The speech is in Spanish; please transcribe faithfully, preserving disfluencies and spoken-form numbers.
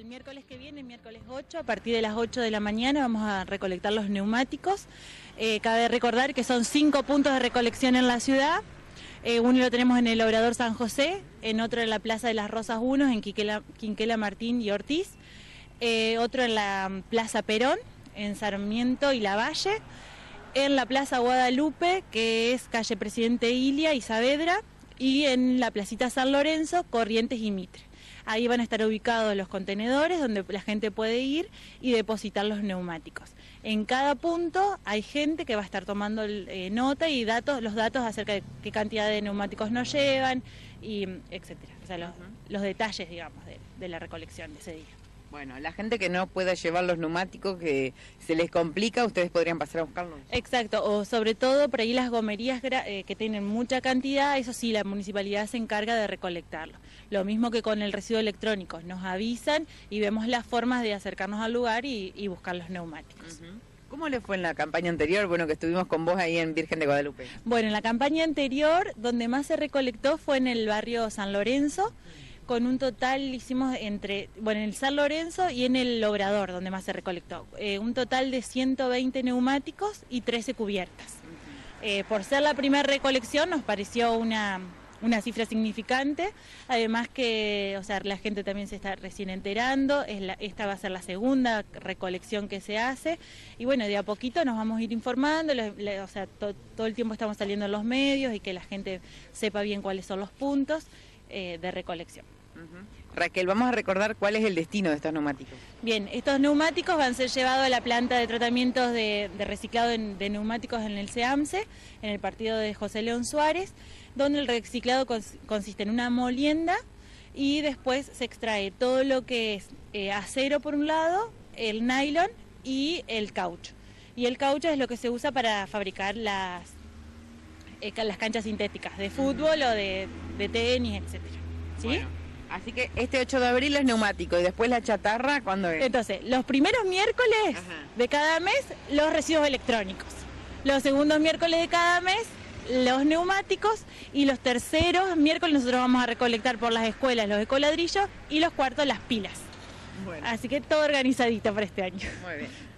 el miércoles que viene, miércoles ocho, a partir de las ocho de la mañana vamos a recolectar los neumáticos. Eh, cabe recordar que son cinco puntos de recolección en la ciudad. Eh, uno lo tenemos en el Obrador San José, en otro en la Plaza de las Rosas uno, en Quinquela, Quinquela Martín y Ortiz. Eh, otro en la Plaza Perón, en Sarmiento y Lavalle. En la Plaza Guadalupe, que es calle Presidente Ilia y Saavedra. Y en la Placita San Lorenzo, Corrientes y Mitre. Ahí van a estar ubicados los contenedores donde la gente puede ir y depositar los neumáticos. En cada punto hay gente que va a estar tomando eh, nota y datos, los datos acerca de qué cantidad de neumáticos nos llevan, y etcétera. O sea, los, uh-huh. los detalles, digamos, de, de la recolección de ese día. Bueno, la gente que no pueda llevar los neumáticos, que se les complica, ustedes podrían pasar a buscarlos. Exacto, o sobre todo por ahí las gomerías eh, que tienen mucha cantidad, eso sí, la municipalidad se encarga de recolectarlo. Lo mismo que con el residuo electrónico, nos avisan y vemos las formas de acercarnos al lugar y, y buscar los neumáticos. Uh-huh. ¿Cómo le fue en la campaña anterior? Bueno, que estuvimos con vos ahí en Virgen de Guadalupe. Bueno, en la campaña anterior, donde más se recolectó fue en el barrio San Lorenzo. Con un total hicimos entre, bueno, en el San Lorenzo y en el Obrador, donde más se recolectó, eh, un total de ciento veinte neumáticos y trece cubiertas. Eh, por ser la primera recolección nos pareció una, una cifra significante, además que, o sea, la gente también se está recién enterando, es la, esta va a ser la segunda recolección que se hace, y bueno, de a poquito nos vamos a ir informando, le, le, o sea, to, todo el tiempo estamos saliendo en los medios y que la gente sepa bien cuáles son los puntos eh, de recolección. Uh-huh. Raquel, vamos a recordar cuál es el destino de estos neumáticos. Bien, estos neumáticos van a ser llevados a la planta de tratamientos de, de reciclado de, de neumáticos en el SEAMSE, en el partido de José León Suárez, donde el reciclado cons consiste en una molienda y después se extrae todo lo que es eh, acero por un lado, el nylon y el caucho. Y el caucho es lo que se usa para fabricar las, eh, las canchas sintéticas de fútbol uh-huh. o de, de tenis, etcétera. ¿Sí? Bueno. Así que este ocho de abril es neumático y después la chatarra, ¿cuándo es? Entonces, los primeros miércoles Ajá. de cada mes, los residuos electrónicos. Los segundos miércoles de cada mes, los neumáticos. Y los terceros miércoles nosotros vamos a recolectar por las escuelas los ecoladrillos y los cuartos las pilas. Bueno. Así que todo organizadito para este año. Muy bien.